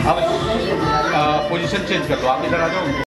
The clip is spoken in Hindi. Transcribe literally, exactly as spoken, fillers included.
अब पोजीशन चेंज कर दो, आप इधर आ जाओ।